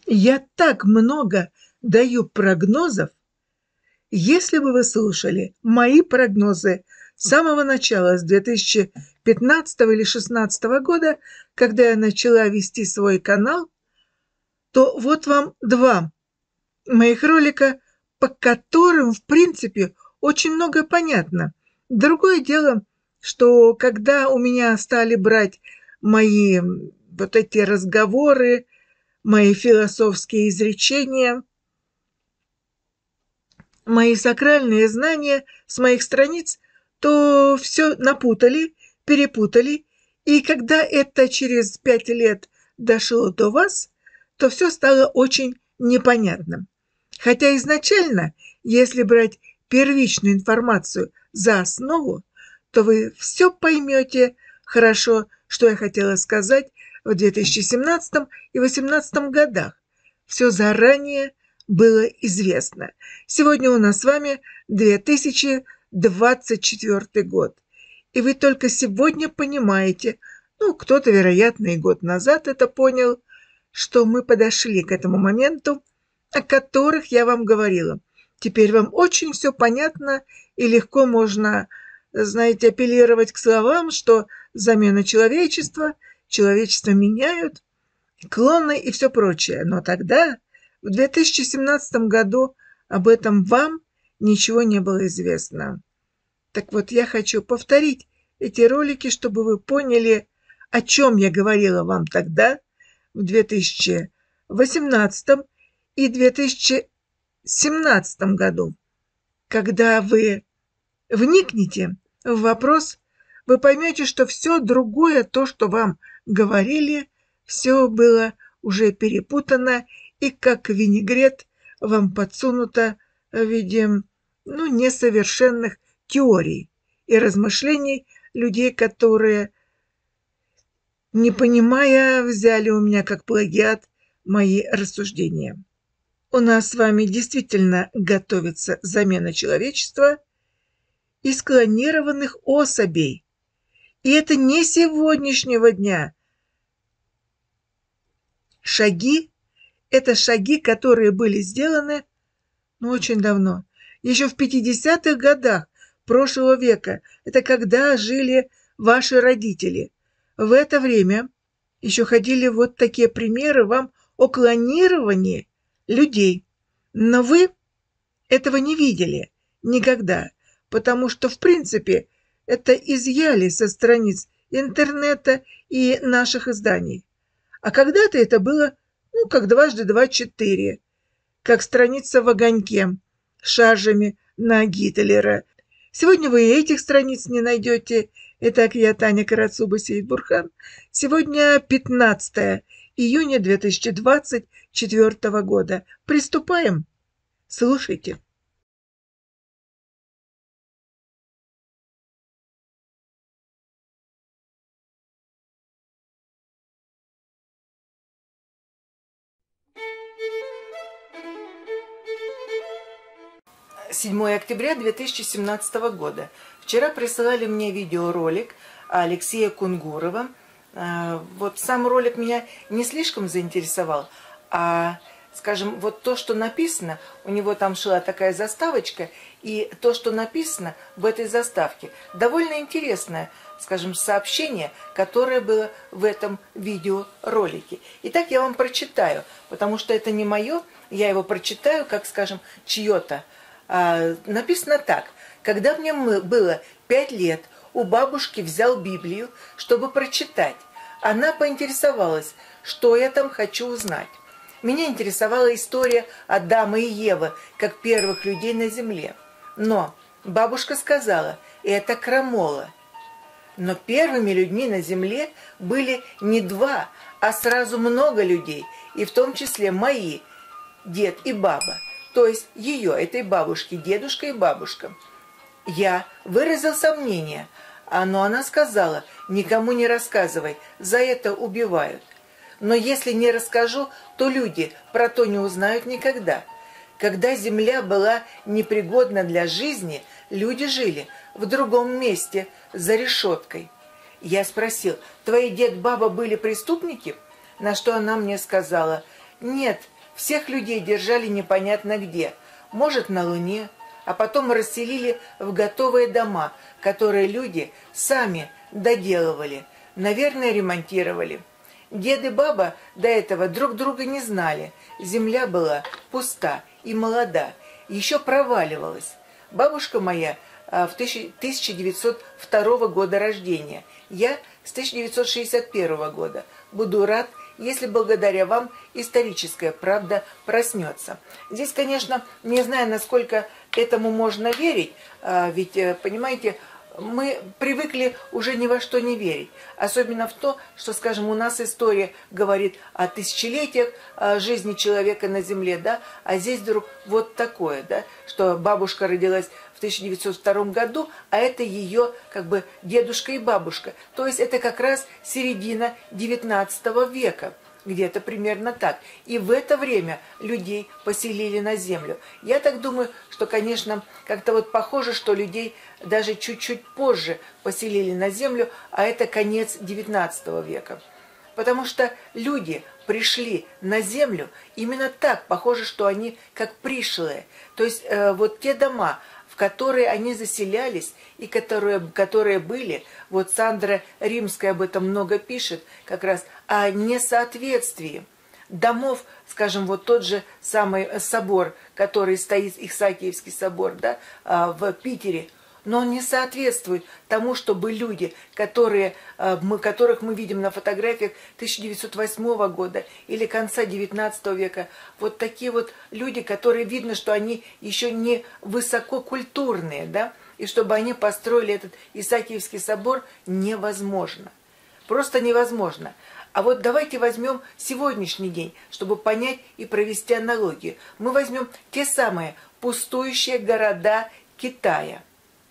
Я так много даю прогнозов. Если бы вы слушали мои прогнозы с самого начала, с 2015 или 2016 года, когда я начала вести свой канал, то вот вам два моих ролика, по которым, в принципе, очень многое понятно. Другое дело, что когда у меня стали брать мои вот эти разговоры, мои философские изречения, мои сакральные знания с моих страниц, то все напутали, перепутали, и когда это через 5 лет дошло до вас, то все стало очень непонятным. Хотя изначально, если брать первичную информацию за основу, то вы все поймете хорошо, что я хотела сказать в 2017 и 2018 годах. Все заранее было известно. Сегодня у нас с вами 2024 год. И вы только сегодня понимаете, ну, кто-то, вероятно, и год назад это понял, что мы подошли к этому моменту, о которых я вам говорила. Теперь вам очень все понятно и легко можно, знаете, апеллировать к словам, что замена человечества, человечество меняют, клоны и все прочее. Но тогда, в 2017 году, об этом вам ничего не было известно. Так вот, я хочу повторить эти ролики, чтобы вы поняли, о чем я говорила вам тогда, в 2018 и 2017 году. Когда вы вникнете в вопрос, вы поймете, что все другое, то, что вам говорили, все было уже перепутано и как винегрет вам подсунуто в виде несовершенных теорий и размышлений людей, которые, не понимая, взяли у меня как плагиат мои рассуждения. У нас с вами действительно готовится замена человечества из клонированных особей. И это не сегодняшнего дня. Шаги – это шаги, которые были сделаны очень давно. Еще в 50-х годах прошлого века. Это когда жили ваши родители. В это время еще ходили вот такие примеры вам о клонировании людей. Но вы этого не видели никогда, потому что, в принципе, это изъяли со страниц интернета и наших изданий. А когда-то это было, как дважды два – 4, как страница в огоньке с шаржами на Гитлера. Сегодня вы и этих страниц не найдете. Итак, я Таня Карацуба Сейдбурхан. Сегодня 15 июня 2024 года. Приступаем. Слушайте. Октября 2017 года. Вчера присылали мне видеоролик Алексея Кунгурова. Вот сам ролик меня не слишком заинтересовал, а, скажем, вот то, что написано, у него там шла такая заставочка, и то, что написано в этой заставке, довольно интересное, скажем, сообщение, которое было в этом видеоролике. Итак, я вам прочитаю, потому что это не мое, я его прочитаю, как, скажем, чье-то. Написано так. Когда мне было 5 лет, у бабушки взял Библию, чтобы прочитать. Она поинтересовалась, что я там хочу узнать. Меня интересовала история Адама и Евы, как первых людей на земле. Но бабушка сказала, это крамола. Но первыми людьми на земле были не 2, а сразу много людей, и в том числе мои, дед и баба. То есть ее, этой бабушки, дедушка и бабушка. Я выразил сомнение, но она сказала, никому не рассказывай, за это убивают. Но если не расскажу, то люди про то не узнают никогда. Когда земля была непригодна для жизни, люди жили в другом месте, за решеткой. Я спросил, твои дед, баба были преступники? На что она мне сказала, нет, Всех людей держали непонятно где. Может, на Луне, а потом расселили в готовые дома, которые люди сами доделывали, наверное, ремонтировали. Дед и баба до этого друг друга не знали. Земля была пуста и молода, еще проваливалась. Бабушка моя в 1902 года рождения, я с 1961 года. Буду рад, если благодаря вам историческая правда проснется. Здесь, конечно, не знаю, насколько этому можно верить, ведь, понимаете, мы привыкли уже ни во что не верить. Особенно в то, что, скажем, у нас история говорит о тысячелетиях жизни человека на Земле, да, а здесь вдруг вот такое, да, что бабушка родилась в 1902 году, а это ее как бы дедушка и бабушка. То есть это как раз середина 19 века. Где-то примерно так. И в это время людей поселили на землю. Я так думаю, что, конечно, как-то вот похоже, что людей даже чуть-чуть позже поселили на землю, а это конец 19 века. Потому что люди пришли на землю именно так, похоже, что они как пришлые. То есть вот те дома, в которые они заселялись и которые были, вот Сандра Римская об этом много пишет, как раз о несоответствии домов, скажем, вот тот же самый собор, который стоит, Исаакиевский собор, да, в Питере, но он не соответствует тому, чтобы люди, которых мы видим на фотографиях 1908 года или конца 19 века, вот такие вот люди, которые видно, что они еще не высококультурные, да, и чтобы они построили этот Исаакиевский собор, невозможно. Просто невозможно. А вот давайте возьмем сегодняшний день, чтобы понять и провести аналогию. Мы возьмем те самые пустующие города Китая.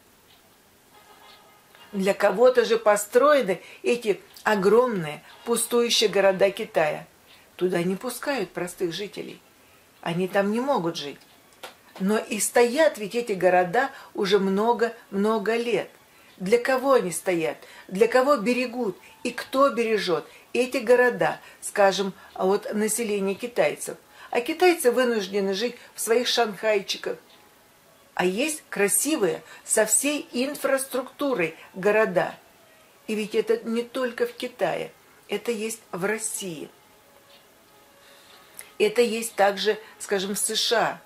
Для кого-то же построены эти огромные пустующие города Китая. Туда не пускают простых жителей. Они там не могут жить. Но и стоят ведь эти города уже много-много лет. Для кого они стоят? Для кого берегут? И кто бережет эти города, скажем, от населения китайцев? А китайцы вынуждены жить в своих шанхайчиках. А есть красивые, со всей инфраструктурой города. И ведь это не только в Китае, это есть в России. Это есть также, скажем, в США.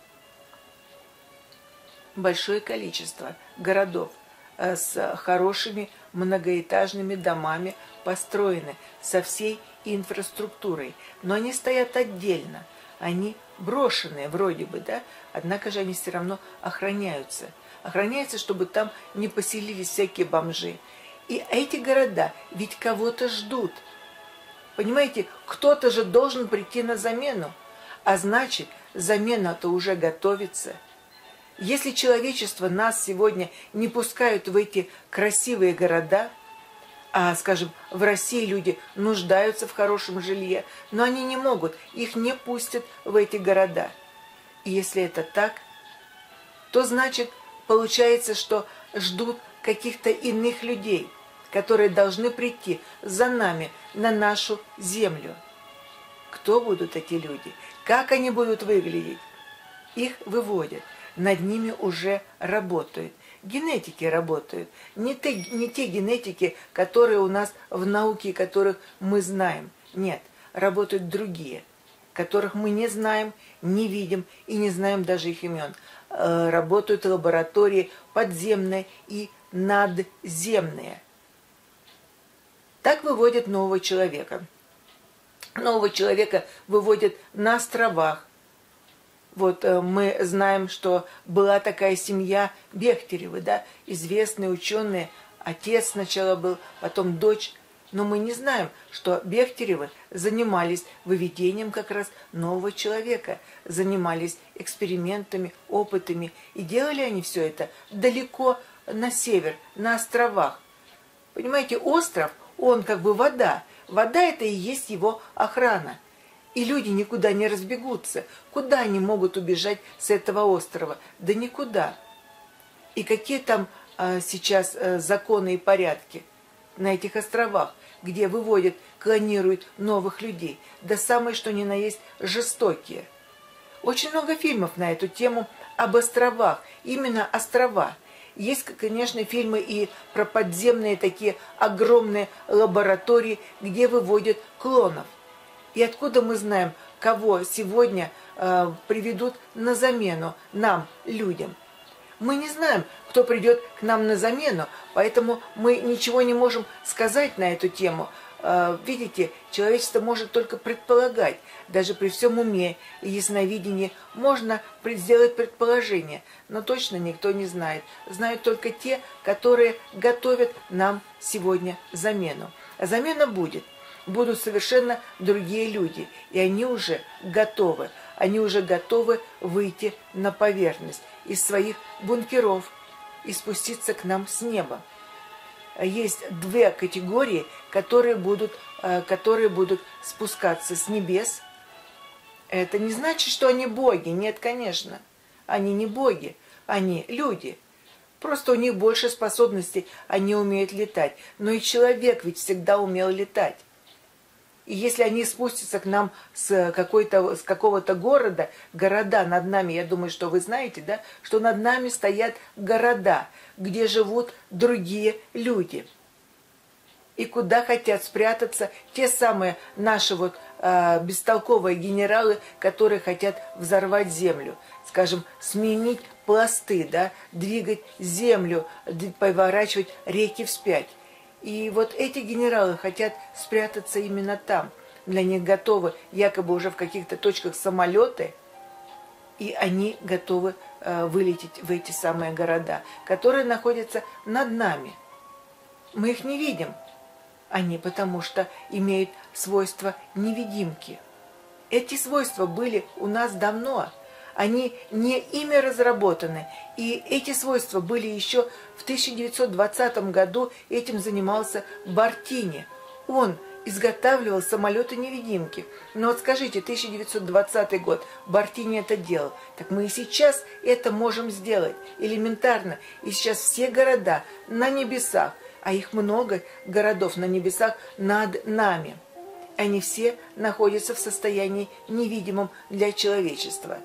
Большое количество городов с хорошими многоэтажными домами построены, со всей инфраструктурой. Но они стоят отдельно, они брошенные вроде бы, да, однако же они все равно охраняются. Охраняются, чтобы там не поселились всякие бомжи. И эти города ведь кого-то ждут. Понимаете, кто-то же должен прийти на замену. А значит, замена-то уже готовится. Если человечество нас сегодня не пускают в эти красивые города, а, скажем, в России люди нуждаются в хорошем жилье, но они не могут, их не пустят в эти города. И если это так, то значит, получается, что ждут каких-то иных людей, которые должны прийти за нами на нашу землю. Кто будут эти люди? Как они будут выглядеть? Их выводят. Над ними уже работают. Генетики работают. Не те генетики, которые у нас в науке, которых мы знаем. Нет, работают другие, которых мы не знаем, не видим и не знаем даже их имен. Работают лаборатории подземные и надземные. Так выводят нового человека. Нового человека выводят на островах. Вот мы знаем, что была такая семья Бехтеревы, да, известные ученые, отец сначала был, потом дочь. Но мы не знаем, что Бехтеревы занимались выведением как раз нового человека, занимались экспериментами, опытами. И делали они все это далеко на север, на островах. Понимаете, остров, он как бы вода. Вода – это и есть его охрана. И люди никуда не разбегутся. Куда они могут убежать с этого острова? Да никуда. И какие там сейчас законы и порядки на этих островах? где выводят, клонируют новых людей, да самые что ни на есть жестокие. Очень много фильмов на эту тему об островах, именно острова. Есть, конечно, фильмы и про подземные такие огромные лаборатории, где выводят клонов. И откуда мы знаем, кого сегодня приведут на замену нам, людям? Мы не знаем, кто придет к нам на замену, поэтому мы ничего не можем сказать на эту тему. Видите, человечество может только предполагать. Даже при всем уме и ясновидении можно сделать предположение, но точно никто не знает. Знают только те, которые готовят нам сегодня замену. А замена будет. Будут совершенно другие люди, и они уже готовы. Они уже готовы выйти на поверхность из своих бункеров и спуститься к нам с неба. Есть две категории, которые будут спускаться с небес. Это не значит, что они боги. Нет, конечно. Они не боги, они люди. Просто у них больше способностей, они умеют летать. Но и человек ведь всегда умел летать. И если они спустятся к нам с какого-то города над нами, я думаю, что вы знаете, да, что над нами стоят города, где живут другие люди. И куда хотят спрятаться те самые наши бестолковые генералы, которые хотят взорвать землю, скажем, сменить пласты, да, двигать землю, поворачивать реки вспять. И вот эти генералы хотят спрятаться именно там. Для них готовы якобы уже в каких-то точках самолеты, и они готовы вылететь в эти самые города, которые находятся над нами. Мы их не видим. Они потому что имеют свойства невидимки. Эти свойства были у нас давно. Они не ими разработаны. И эти свойства были еще в 1920 году, этим занимался Бартини. Он изготавливал самолеты-невидимки. Но вот скажите, 1920 год, Бартини это делал. Так мы и сейчас это можем сделать элементарно. И сейчас все города на небесах, а их много городов на небесах над нами. Они все находятся в состоянии невидимом для человечества.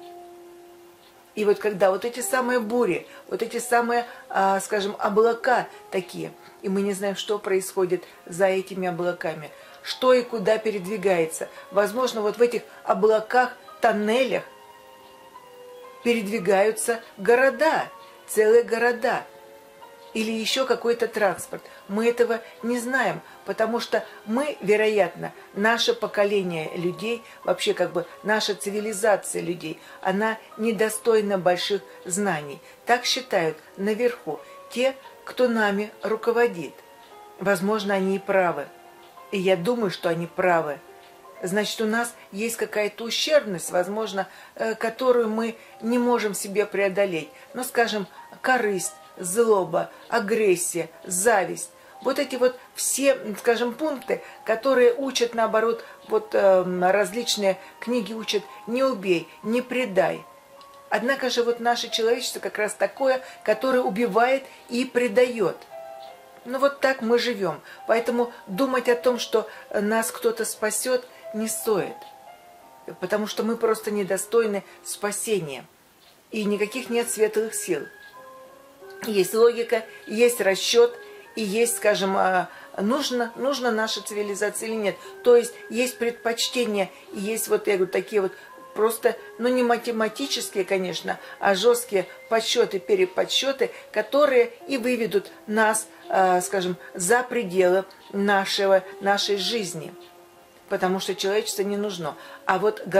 И вот когда вот эти самые бури, вот эти самые, скажем, облака такие, и мы не знаем, что происходит за этими облаками, что и куда передвигается. Возможно, вот в этих облаках, тоннелях передвигаются города, целые города. Или еще какой-то транспорт. Мы этого не знаем, потому что мы, вероятно, наше поколение людей, вообще наша цивилизация людей, она недостойна больших знаний. Так считают наверху те, кто нами руководит. Возможно, они и правы. И я думаю, что они правы. Значит, у нас есть какая-то ущербность, возможно, которую мы не можем себе преодолеть. Ну, скажем, корысть, злоба, агрессия, зависть. Вот эти все, скажем, пункты, которые учат, наоборот, различные книги учат: не убей, не предай. Однако же наше человечество как раз такое, которое убивает и предает. Ну вот так мы живем. Поэтому думать о том, что нас кто-то спасет, не стоит. Потому что мы просто недостойны спасения. И никаких нет светлых сил. Есть логика, есть расчет, и есть, скажем, нужна наша цивилизация или нет. То есть есть предпочтения, и есть я говорю, такие просто, не математические, конечно, а жесткие подсчеты, переподсчеты, которые и выведут нас, скажем, за пределы нашей жизни. Потому что человечество не нужно. А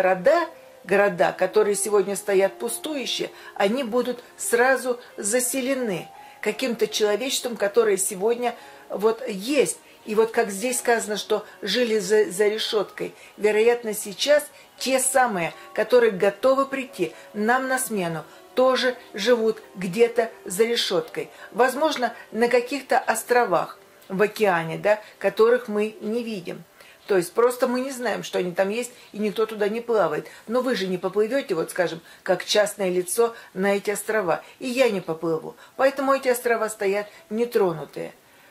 города, которые сегодня стоят пустующие, они будут сразу заселены каким-то человечеством, которое сегодня есть. И как здесь сказано, что жили за решеткой, вероятно, сейчас те самые, которые готовы прийти нам на смену, тоже живут где-то за решеткой. Возможно, на каких-то островах в океане, да, которых мы не видим. То есть просто мы не знаем, что они там есть, и никто туда не плавает. Но вы же не поплывете, скажем, как частное лицо на эти острова. И я не поплыву. Поэтому эти острова стоят нетронутые.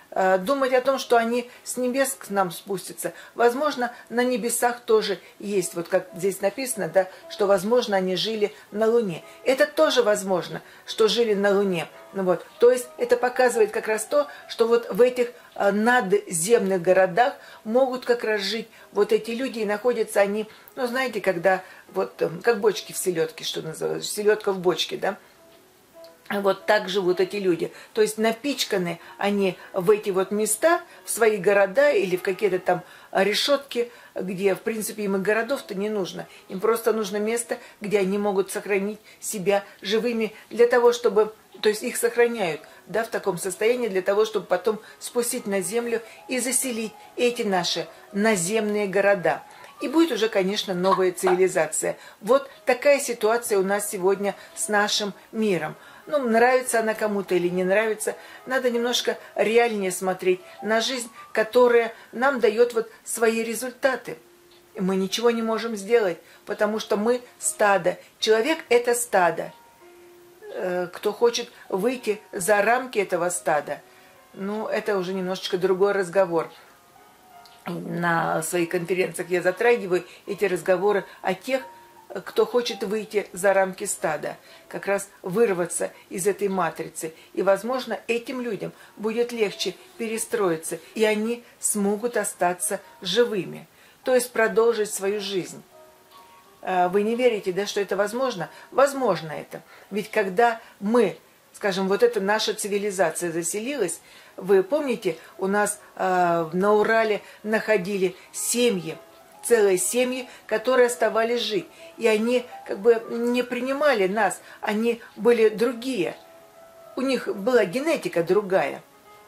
думать о том, что они с небес к нам спустятся. Возможно, на небесах тоже есть, вот как здесь написано, да, что, возможно, они жили на Луне. Это тоже возможно, что жили на Луне. Вот. То есть это показывает как раз то, что вот в этих надземных городах могут как раз жить вот эти люди, и находятся они, ну, знаете, когда вот как бочки в селедке, что называется, селедка в бочке, да. Вот так живут эти люди. То есть напичканы они в эти вот места, в свои города или в какие-то там решетки, где, в принципе, им и городов-то не нужно. Им просто нужно место, где они могут сохранить себя живыми для того, чтобы... То есть их сохраняют, да, в таком состоянии для того, чтобы потом спустить на землю и заселить эти наши наземные города. И будет уже, конечно, новая цивилизация. Вот такая ситуация у нас сегодня с нашим миром. Ну, нравится она кому-то или не нравится, надо немножко реальнее смотреть на жизнь, которая нам дает вот свои результаты. Мы ничего не можем сделать, потому что мы стадо. Человек – это стадо. Кто хочет выйти за рамки этого стада, ну, это уже немножечко другой разговор. На своих конференциях я затрагиваю эти разговоры о тех, кто хочет выйти за рамки стада, как раз вырваться из этой матрицы. И, возможно, этим людям будет легче перестроиться, и они смогут остаться живыми, то есть продолжить свою жизнь. Вы не верите, да, что это возможно? Возможно это. Ведь когда мы, скажем, вот эта наша цивилизация заселилась, вы помните, у нас на Урале находили семьи, целые семьи, которые оставались жить. И они как бы не принимали нас, они были другие. У них была генетика другая.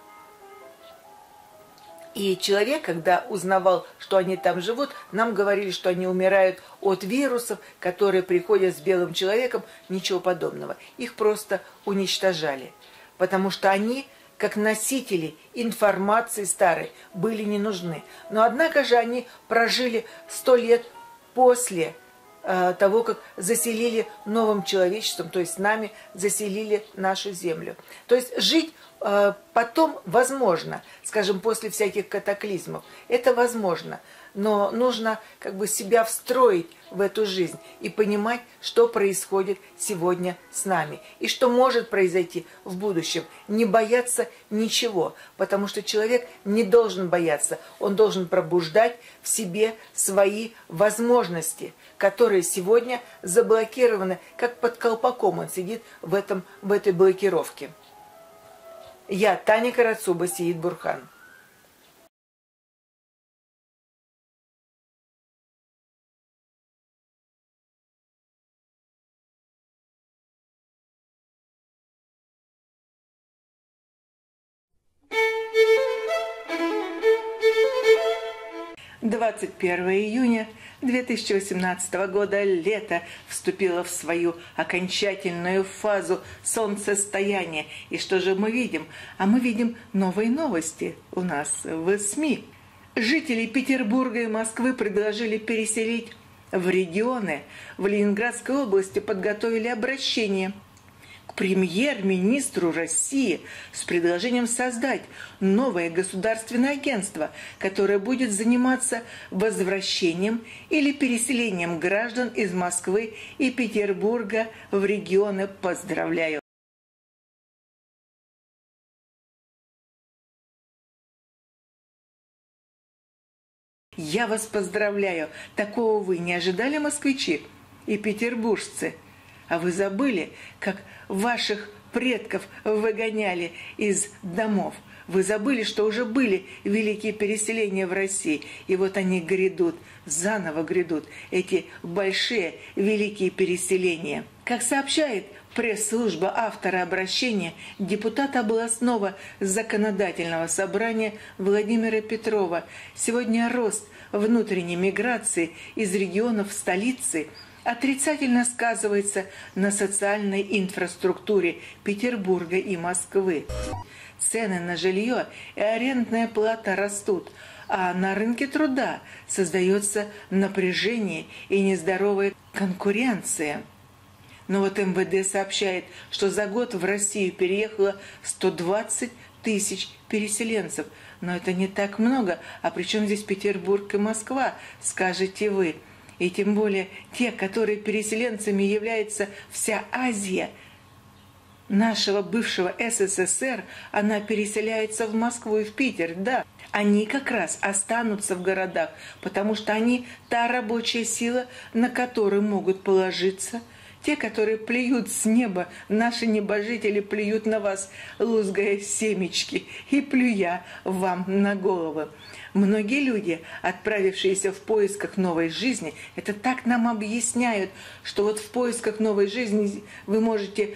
И человек, когда узнавал, что они там живут, нам говорили, что они умирают от вирусов, которые приходят с белым человеком. Ничего подобного. Их просто уничтожали. Потому что они, как носители информации старой, были не нужны. Но однако же они прожили 100 лет после того, как заселили новым человечеством, то есть нами заселили нашу землю. То есть жить потом возможно, скажем, после всяких катаклизмов. Это возможно. Но нужно как бы себя встроить в эту жизнь и понимать, что происходит сегодня с нами и что может произойти в будущем. Не бояться ничего, потому что человек не должен бояться. Он должен пробуждать в себе свои возможности, которые сегодня заблокированы, как под колпаком он сидит в этой блокировке. Я, Таня Карацуба, Сеид Бурхан. «21 июня 2018 года лето вступило в свою окончательную фазу солнцестояния. И что же мы видим? А мы видим новые новости у нас в СМИ. Жители Петербурга и Москвы предложили переселить в регионы. В Ленинградской области подготовили обращение к премьер-министру России с предложением создать новое государственное агентство, которое будет заниматься возвращением или переселением граждан из Москвы и Петербурга в регионы. Поздравляю! Я вас поздравляю! Такого вы не ожидали, москвичи и петербуржцы? А вы забыли, как ваших предков выгоняли из домов? Вы забыли, что уже были великие переселения в России, и вот они грядут, заново грядут, эти большие великие переселения. Как сообщает пресс-служба автора обращения, депутата областного законодательного собрания Владимира Петрова, сегодня рост внутренней миграции из регионов столицы отрицательно сказывается на социальной инфраструктуре Петербурга и Москвы. Цены на жилье и арендная плата растут, а на рынке труда создается напряжение и нездоровая конкуренция. Но вот МВД сообщает, что за год в Россию переехало 120 тысяч переселенцев. Но это не так много. А при чем здесь Петербург и Москва, скажете вы? И тем более те, которые переселенцами является вся Азия нашего бывшего СССР, она переселяется в Москву и в Питер, да. Они как раз останутся в городах, потому что они та рабочая сила, на которую могут положиться. Те, которые плюют с неба, наши небожители плюют на вас, лузгая семечки и плюя вам на голову. Многие люди, отправившиеся в поисках новой жизни, это так нам объясняют, что вот в поисках новой жизни вы можете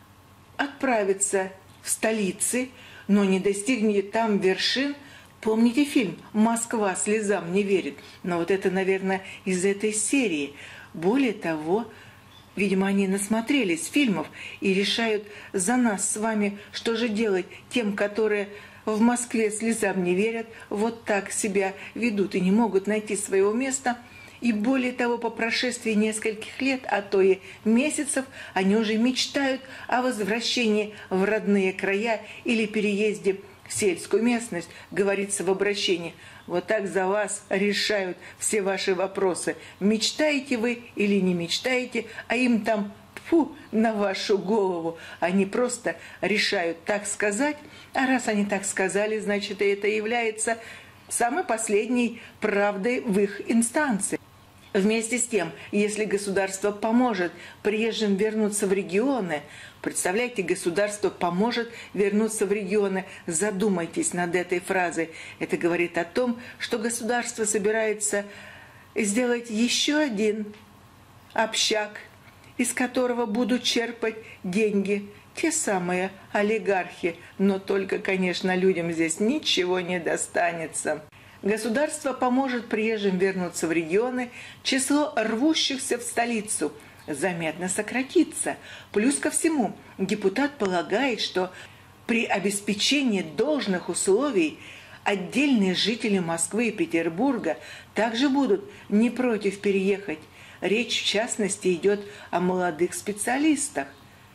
отправиться в столицы, но не достигнете там вершин. Помните фильм «Москва слезам не верит»? Но вот это, наверное, из этой серии. Более того, видимо, они насмотрелись фильмов и решают за нас с вами, что же делать тем, которые в Москве слезам не верят, вот так себя ведут и не могут найти своего места. И более того, по прошествии нескольких лет, а то и месяцев, они уже мечтают о возвращении в родные края или переезде в сельскую местность, говорится в обращении. Вот так за вас решают все ваши вопросы. Мечтаете вы или не мечтаете, а им там тьфу на вашу голову. Они просто решают так сказать, а раз они так сказали, значит, это является самой последней правдой в их инстанции. Вместе с тем, если государство поможет приезжим вернуться в регионы, представляете, государство поможет вернуться в регионы, задумайтесь над этой фразой. Это говорит о том, что государство собирается сделать еще один общак, из которого будут черпать деньги те самые олигархи, но только, конечно, людям здесь ничего не достанется. Государство поможет приезжим вернуться в регионы, число рвущихся в столицу заметно сократится. Плюс ко всему, депутат полагает, что при обеспечении должных условий отдельные жители Москвы и Петербурга также будут не против переехать. Речь, в частности, идет о молодых специалистах.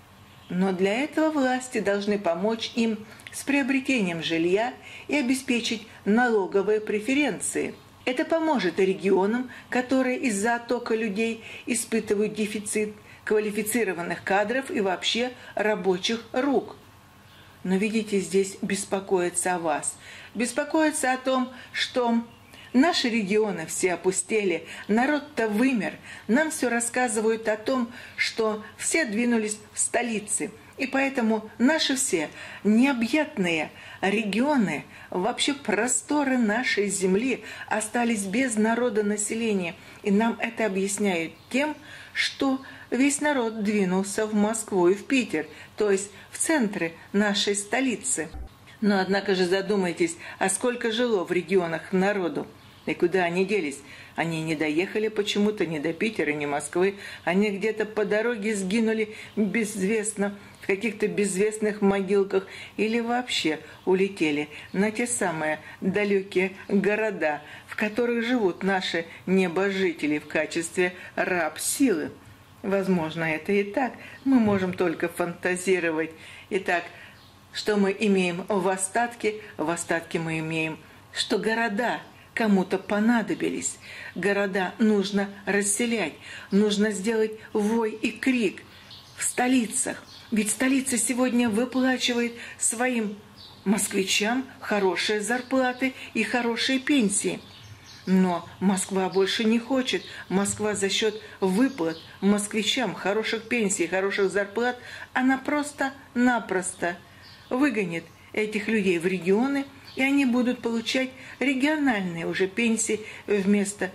Но для этого власти должны помочь им с приобретением жилья и обеспечить налоговые преференции. Это поможет и регионам, которые из-за оттока людей испытывают дефицит квалифицированных кадров и вообще рабочих рук. Но видите, здесь беспокоится о вас. Беспокоится о том, что наши регионы все опустели, народ-то вымер. Нам все рассказывают о том, что все двинулись в столицы. И поэтому наши все необъятные регионы, вообще просторы нашей земли остались без народонаселения. И нам это объясняют тем, что весь народ двинулся в Москву и в Питер, то есть в центры нашей столицы. Но однако же задумайтесь, а сколько жило в регионах народу? И куда они делись? Они не доехали почему-то ни до Питера, ни Москвы. Они где-то по дороге сгинули безвестно, в каких-то безвестных могилках, или вообще улетели на те самые далекие города, в которых живут наши небожители в качестве раб-силы. Возможно, это и так. Мы можем только фантазировать. Итак, что мы имеем в остатке? В остатке мы имеем, что города кому-то понадобились. Города нужно расселять, нужно сделать вой и крик в столицах. Ведь столица сегодня выплачивает своим москвичам хорошие зарплаты и хорошие пенсии. Но Москва больше не хочет. Москва за счет выплат москвичам хороших пенсий, хороших зарплат, она просто-напросто выгонит этих людей в регионы, и они будут получать региональные уже пенсии вместо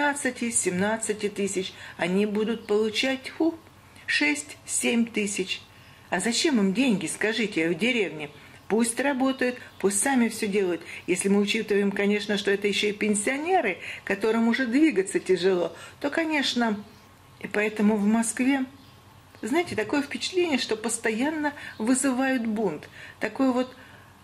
15-17 тысяч. Они будут получать 6-7 тысяч. А зачем им деньги, скажите, в деревне? Пусть работают, пусть сами все делают. Если мы учитываем, конечно, что это еще и пенсионеры, которым уже двигаться тяжело, то, конечно, и поэтому в Москве, знаете, такое впечатление, что постоянно вызывают бунт. Такое вот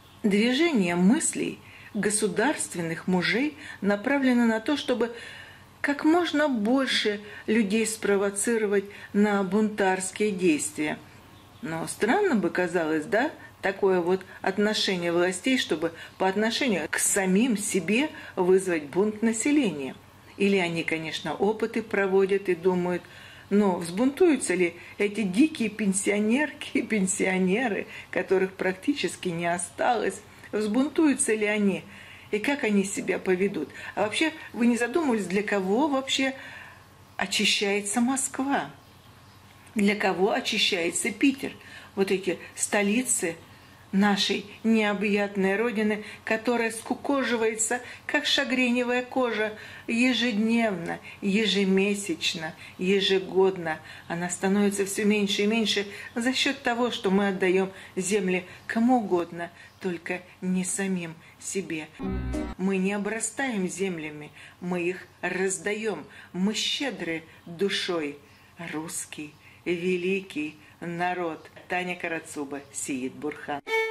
движение мыслей государственных мужей направлено на то, чтобы как можно больше людей спровоцировать на бунтарские действия. Но странно бы казалось, да, такое вот отношение властей, чтобы по отношению к самим себе вызвать бунт населения. Или они, конечно, опыты проводят и думают, но взбунтуются ли эти дикие пенсионерки и пенсионеры, которых практически не осталось, взбунтуются ли они, и как они себя поведут. А вообще, вы не задумывались, для кого вообще очищается Москва? Для кого очищается Питер? Вот эти столицы нашей необъятной родины, которая скукоживается, как шагреневая кожа, ежедневно, ежемесячно, ежегодно. Она становится все меньше и меньше за счет того, что мы отдаем земли кому угодно, только не самим себе. Мы не обрастаем землями, мы их раздаем, мы щедры душой. Русский великий народ. Таня Карацуба, Сеид Бурхан.